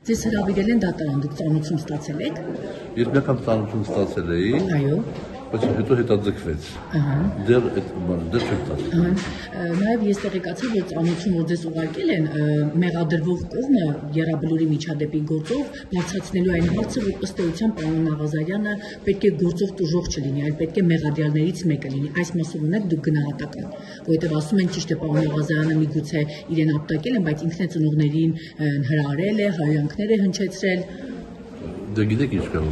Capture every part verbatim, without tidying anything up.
Ձեզ հրավիրել են դատարան, դուք ծանոթություն ստացել եք։ Ես մի անգամ ծանոթություն ստացել էի։ Այո։ Բայց հետո հետաձգվեց։ Ահա։ Դեռ այդ բանը դեռ չեմ ստացել։ Ահա։ Նաև ես տեղեկացա, որ ծանոթություն, որ ձեզ ուղարկել են, մեղադրվող կողմը Եռաբլուրի միջադեպի գործով բարձրացնելու այն հարցը, որ ըստ էության պարոն Աղազարյանը պետք է գործող տուժող չլինի, այլ պետք է մեղադրյալներից մեկը լինի։ Այս մասով ունեք դուք գնահատական, որովհետև ասում են ճիշտ է պարոն Աղազարյանը միգուցե իրեն ապտակել են, բայց ինքն է ծնողներին հրահրել է, հայհոյանքներ է հնչեցրել։ Դե գիտեք ինչ կա,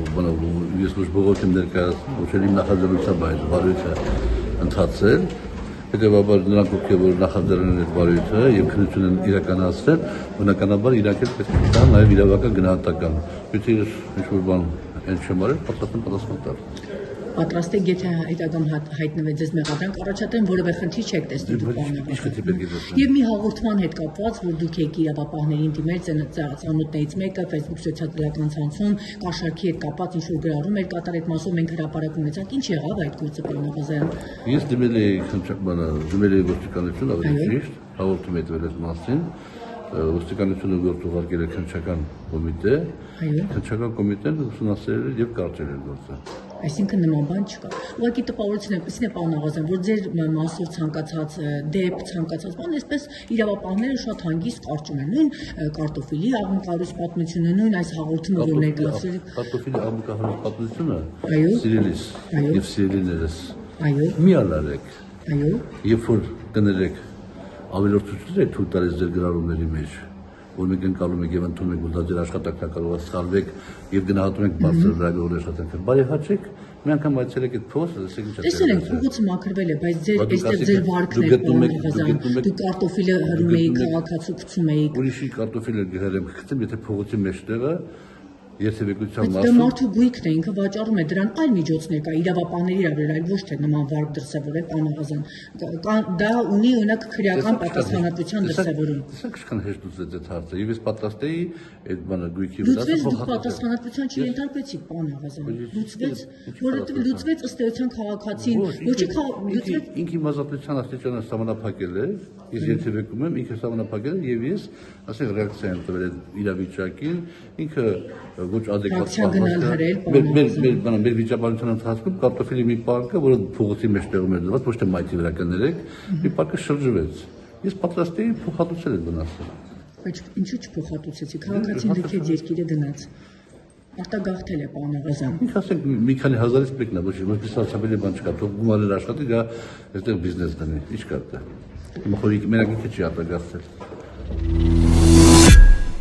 ես ոչ բողոք եմ ներկայացնում, ոչ էլ իմ նախաձեռնությամբ այդ վարույթը ընթացել, հետևաբար նրանք ովքեր որ նախաձեռնել են այդ վարույթը եւ քննություն են իրականացրել, բնականաբար իրանք էլ պետք է տան նաեւ իրավական գնահատական։ Եթե ինչ-որ բան այն չեմ արել, պատասխան պատասխան տալ։ Պատրաստ եք, եթե հետագամ հայտնվի ձեզ մեղադրանք առաջադրեն, որևէ խնդիր չեք տեսնում դուք պարոն։ Եվ մի հաղորդման հետ կապված, որ դուք եք իրավապահներին դիմել, ծանոթներից մեկը Facebook սոցիալական ցանցում կաշառքի հետ կապված ինչ-որ գրառում էր կատարել այդ մասով մենք հրապարակ ունեցանք, ինչ եղավ այդ գործը պարոն Աղազարյան։ Ես դիմել էի քննչականը, դիմել էի ոստիկանություն, ավելի ճիշտ, հաղորդում էի տվել այդ մասին, ոստիկանությունը գործ ուղարկել է քննչական կոմիտե, քննչական կոմիտեն ուսումնասիրել է եւ կարճել է գործը։ Այսինքն նման բան չկա։ Ուղղակի տպավորություն եմ, իսկն է պարոն Աղազարյան, որ ձեր մասով ցանկացած դեպ, ցանկացած բան, այսպես իրավապահները շատ հանգիստ կարճում են։ Նույն կարտոֆիլի աղմկահարույց պատմությունը, նույն այս հաղորդումը, որ ներկայացրել եք։ Կարտոֆիլի աղմկահարույց պատմությունը, այո, սիրելիս եւ սիրելիներս։ Այո։ Մի ալարեք։ Այո։ Երբ որ կներեք ավելորդություններ եք թույլ տալիս ձեր գրառումների մեջ, որ մենք ընկալում ենք եւ ընդունում ենք, որ դա ձեր աշխատանքն կարող է սխալվեք եւ գնահատում ենք բարձր վրայով աշխատանքը։ Բարեհաճեք, մի անգամ այցելեք այդ փոստը, ասեք ինչ է։ Տեսել եք, փողոցը մաքրվել է, բայց ձեր այստեղ ձեր վարկն է պարոն Աղազարյան։ Դուք կարտոֆիլը հրում էիք, քաղաքացու գցում էիք։ Ուրիշի կարտոֆիլը գհերեմ գցեմ, եթե փողոցի մեջտեղը Երթևեկության մասը։ Դա մարդու գույքն է, ինքը վաճառում է դրան այլ միջոցներ կա, իրավապահների իրավեր, այլ ոչ թե նման վարկ դրսևորել պարոն Աղազարյան։ Դա ունի օրինակ քրեական պատասխանատվության դրսևորում։ Տեսեք ինչքան հեշտ լուծեց այդ հարցը, եւ ես պատրաստ էի այդ բանը գույքի վրա։ Լուծվեց, դուք պատասխանատվության չենթարկվեցիք պարոն Աղազարյան։ Լուծվեց, որովհետեւ լուծվեց ըստ էության քաղաքացին, ոչ լուծվեց։ Ինքի մազապետության աստիճանը սահմանափակել է, ես երթևեկում եմ, ինքը սահմանափակել է եւ ես, ասենք, ռեակցիա եմ տվել այդ իրավիճակին, ինքը ոչ adekvat մեր մեր բանը մեր վիճաբանության ընթացքում կարտոֆիլի մի պարկը, որը փողոցի մեջ տեղում էր դրված, ոչ թե մայթի վրա կներեք, մի պարկը շրջվեց։ Ես պատրաստ էի փոխհատուցել այդ վնասը։ Բայց ինչու չփոխհատուցեցի։ Քաղաքացին լքեց երկիրը գնաց։ Արտագաղթել է պարոն Աղազարյան։ Ինքը ասենք մի քանի հազարից մեկն է, ոչ ոչ սարսափելի բան չկա, թող գումարներ աշխատի, գա այստեղ բիզնես դնի։ Ինչ կա դա։ Մխորիկ մենակ ինքը չի արտագաղթել։